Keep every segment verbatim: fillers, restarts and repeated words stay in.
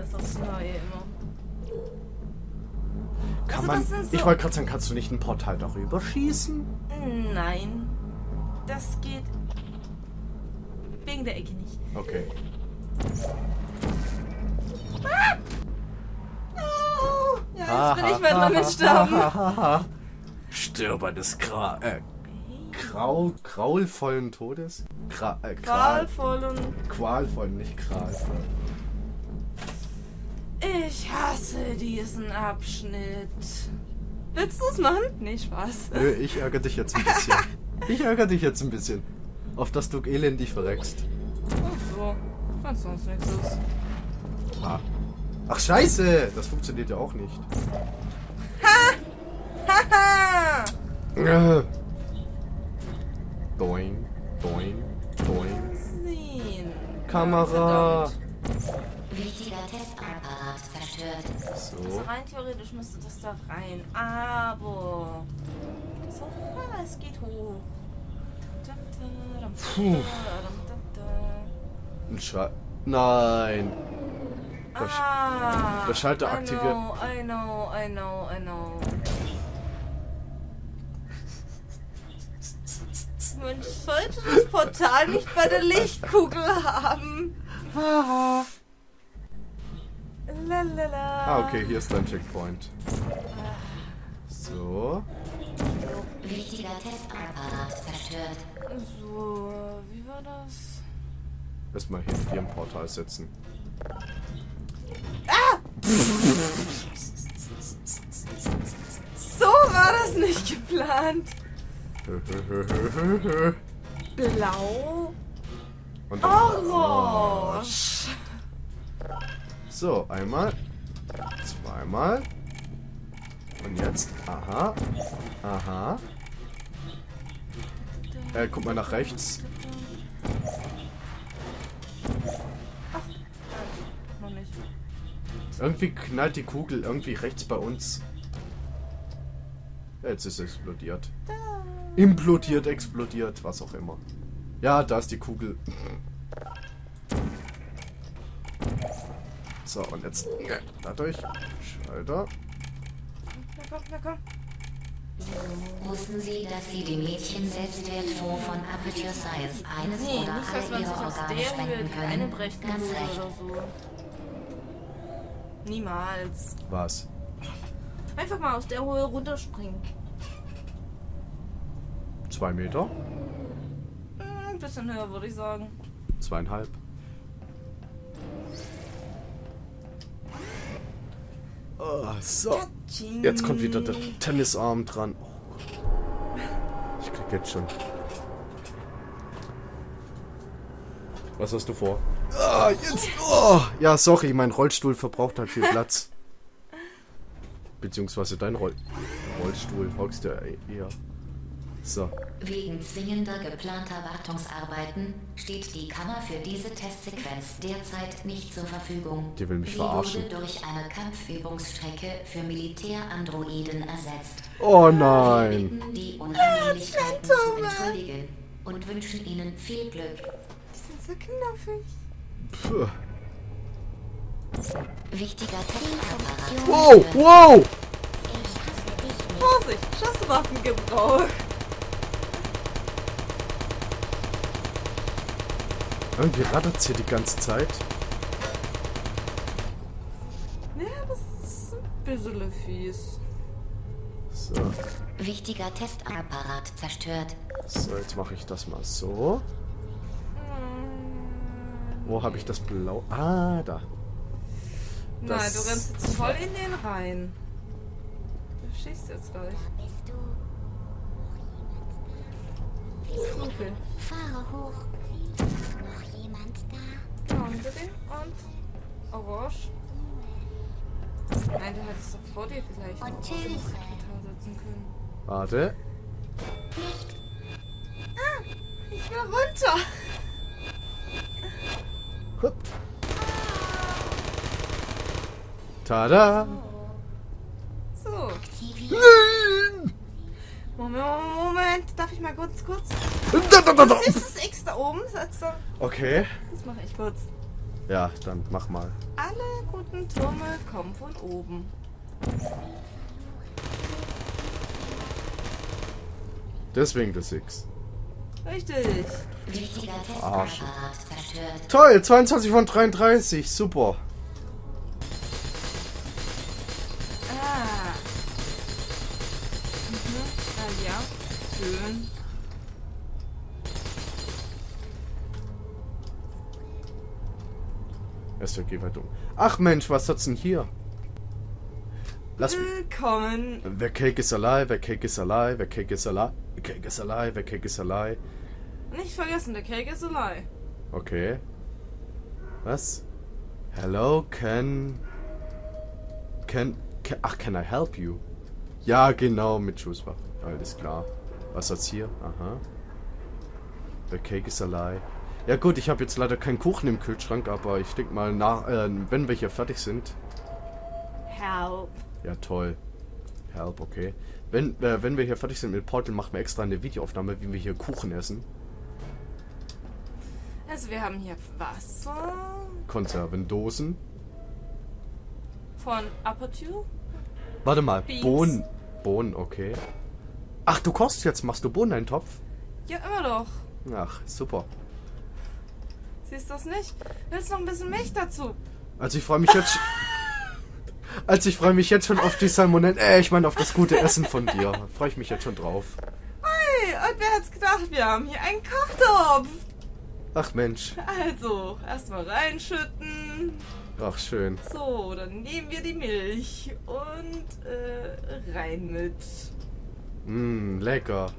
alles aufs Neue immer. Kann Also, man, so ich wollte gerade sagen, kannst du nicht ein Portal darüber schießen? Nein. Das geht wegen der Ecke nicht. Okay. Ah! Oh, ja, jetzt will ich mal damit sterben. Stirbendes Gra... Äh, Grau... Graulvollen Todes? Gra... Äh, Kral... Qualvoll und... Qualvoll, nicht Kralvoll. Ich hasse diesen Abschnitt. Willst du es machen? Nee, Spaß. Nö, ich ärgere dich jetzt ein bisschen. Ich ärgere dich jetzt ein bisschen. Auf dass du elendig verreckst. Ach so. Wenn sonst nichts ist. Ah. Ach scheiße! Das funktioniert ja auch nicht. Ha! Haha! Äh. Doing, doing, doing. Sehen. Kamera! Wichtiger Testapparat zerstört. So. Also rein theoretisch müsste das da rein, aber... So, ah, es geht hoch. Puh. Ein Schal... Nein! Der, Sch Ah, der Schalter I aktiviert... know, I know, I know, I know. Man sollte das Portal nicht bei der Lichtkugel haben. Haha. Lalala. Ah, okay, hier ist dein Checkpoint. So. Wichtiger Testapparat zerstört. So, wie war das? Erstmal hier, hier im Portal setzen. Ah! So war das nicht geplant. Blau. Und Orange. So, einmal. Zweimal. Und jetzt. Aha. Aha. Äh, guck mal nach rechts. Ach, noch nicht. Irgendwie knallt die Kugel irgendwie rechts bei uns. Ja, jetzt ist es explodiert. Implodiert, explodiert, was auch immer. Ja, da ist die Kugel. So, und jetzt dadurch. Schalter. Na komm, na komm. Wussten Sie, dass Sie dem Mädchen Selbstwertfonds von Aperture Science eines Nee, oder nicht, dass alle man sich ihre aus Organe der Höhe spenden die eine können? brechen Ganz würde recht. oder so. Niemals. Was? Einfach mal aus der Höhe runterspringen. Zwei Meter? Hm, ein bisschen höher, würde ich sagen. Zweieinhalb. Oh, so. Jetzt kommt wieder der Tennisarm dran. Oh. Ich krieg jetzt schon. Was hast du vor? Ah, jetzt. Oh. Ja, sorry, mein Rollstuhl verbraucht halt viel Platz. Beziehungsweise dein Roll Rollstuhl hockst du eher. So. Wegen zwingender geplanter Wartungsarbeiten steht die Kammer für diese Testsequenz derzeit nicht zur Verfügung. Die will mich Sie verarschen. wurde durch eine Kampfübungsstrecke für Militärandroiden ersetzt. Oh Wir nein. bitten die Unannehmlichkeiten zu entschuldigen und wünschen Ihnen viel Glück. Die sind so knuffig. Puh. Wichtiger Testapparat. Wow, wow. Vorsicht, Schusswaffengebrauch. Irgendwie rattert es hier die ganze Zeit. Ja, das ist ein bisschen fies. So. Wichtiger Testapparat zerstört. So, jetzt mache ich das mal so. Wo habe ich das Blau? Ah, da. Nein, Das- du rennst jetzt voll in den rein. Du schießt jetzt gleich. Bist du Okay. Fahre hoch. Noch jemand da? Ja, und bitte. Und Orange. Nein, du hättest doch vor dir vielleicht noch Und auf tschüss. das Kapital setzen können. Warte. Ich will runter. Hup. Tada. So. Aktiviert. Nein. Moment, Moment. Darf ich mal kurz, kurz? Da, da, da, da. Siehst du das X da oben? Setz da. Okay. Das mache ich kurz. Ja, dann mach mal. Alle guten Türme kommen von oben. Deswegen das X. Richtig. Wichtiger Arsch. Testapparat zerstört. Toll, zweiundzwanzig von dreiunddreißig. Super. Ah. Mhm. Ah ja. Schön. S W G-Wertung. Ach Mensch, was hat's denn hier? Lass mich. Willkommen. The cake is alive, the cake is alive, the cake is alive, the cake is alive, the cake is alive. Nicht vergessen, der Cake ist alive. Okay. Was? Hello, can... Can... can ach, can I help you? Ja, genau, mit Schusswaffen. Alles klar. Was hat's hier? Aha. The cake is alive. Ja gut, ich habe jetzt leider keinen Kuchen im Kühlschrank, aber ich denke mal, nach, äh, wenn wir hier fertig sind... Help. Ja, toll. Help, okay. Wenn, äh, wenn wir hier fertig sind mit Portal, machen wir extra eine Videoaufnahme, wie wir hier Kuchen essen. Also wir haben hier Wasser Konservendosen. von Aperture. Warte mal, Beans. Bohnen. Bohnen, okay. Ach, du kochst jetzt, machst du Bohneneintopf? Ja, immer doch. Ach, super. Siehst du das nicht? Willst noch ein bisschen Milch dazu? Also ich freue mich jetzt... Also ich freue mich jetzt schon auf die Salmonellen... Äh, ich meine auf das gute Essen von dir. Freue ich mich jetzt schon drauf. Hey, und wer hat's gedacht? Wir haben hier einen Kochtopf. Ach Mensch. Also, erstmal reinschütten. Ach, schön. So, dann nehmen wir die Milch und äh, rein mit. Mmm, lecker.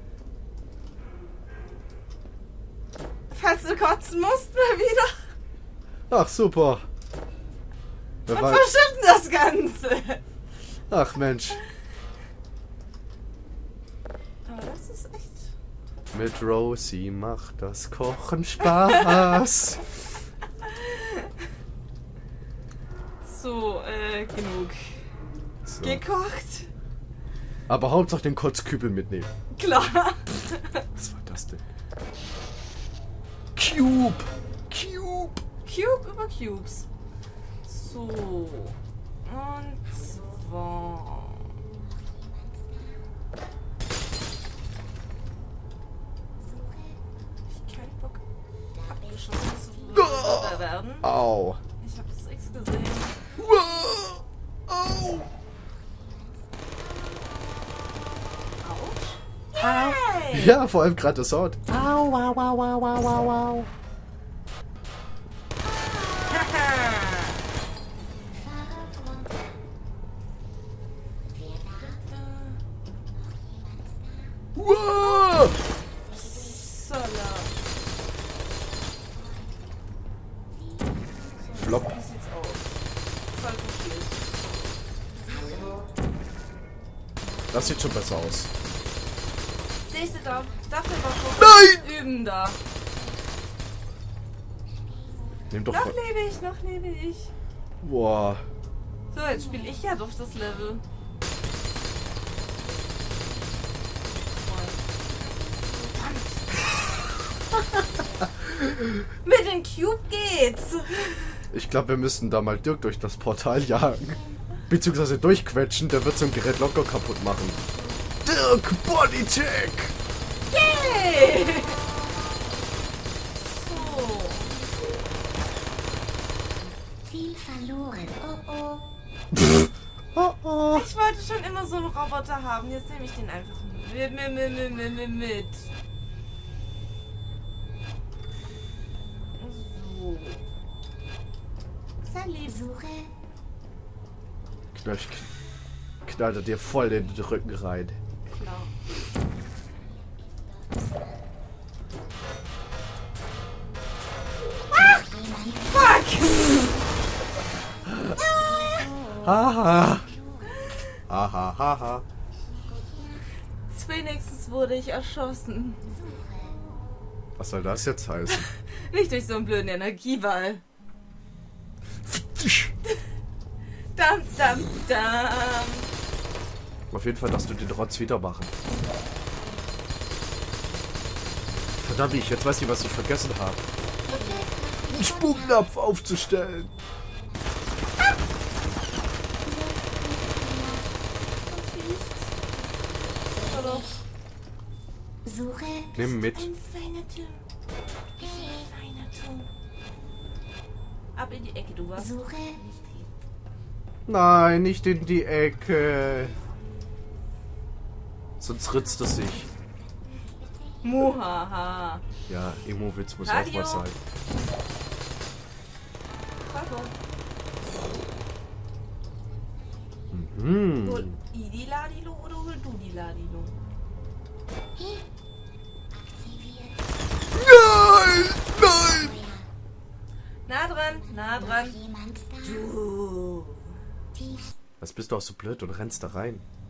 Falls du kotzen musst, mal wieder. Ach, super. Wer Und weiß. verschütten das Ganze. Ach Mensch. Aber das ist echt... Mit Rosie macht das Kochen Spaß. So, äh, genug So. gekocht. Aber Hauptsache den Kotzkübel mitnehmen. Klar. Was war das denn? Cube! Cube! Cube über Cubes. So. Und zwar... Ich keinen Bock abgeschossen zu werden. Au! Ich habe das X gesehen. Wow. Au! Autsch. Hey! Ja, vor allem gerade das Sound. Au, au, au, au, au, au, au. Wow. Sala. Flop. Wie sieht's aus? Voll verschieden. Das sieht schon besser aus. Siehst du da? Dafür war schon Nein! Üben da. Nimm doch Noch mal. lebe ich, noch lebe ich. Boah. So, jetzt spiele ich ja durch das Level. Mit dem Cube geht's. Ich glaube, wir müssten da mal Dirk durch das Portal jagen. Beziehungsweise durchquetschen, der wird so ein Gerät locker kaputt machen. Dirk, Bodycheck! Yay! So. Ziel verloren. Oh oh. Oh oh. Ich wollte schon immer so einen Roboter haben. Jetzt nehme ich den einfach mit, mit, mit, mit, mit, mit. So. Salut. Suche. Knall, knallt er dir voll in den Rücken rein. Klar. Ach, fuck! Haha. Haha, haha. Wenigstens wurde ich erschossen. Was soll das jetzt heißen? Nicht durch so einen blöden Energieball. Dam, dam, dam. Auf jeden Fall darfst du den Rotz wieder machen. Verdammt, ich jetzt weiß ich, was ich vergessen habe. einen Sprungnapf aufzustellen. Hallo. Suche Nimm mit. Ein feiner Turm. Ein feiner Turm. Ab in die Ecke, du warst Suche nicht hier. Nein, nicht in die Ecke. Sonst ritzt es sich. Muhaha. Ja, Emo-Witz muss auch Radio. mal sein. Hallo. Mhm. Hol I die Ladilo oder hol du die Ladilo? aktiviert. Nein! Nein! Nah dran, nah dran. Jemand da? Du. Tief. Was bist du auch so blöd und rennst da rein?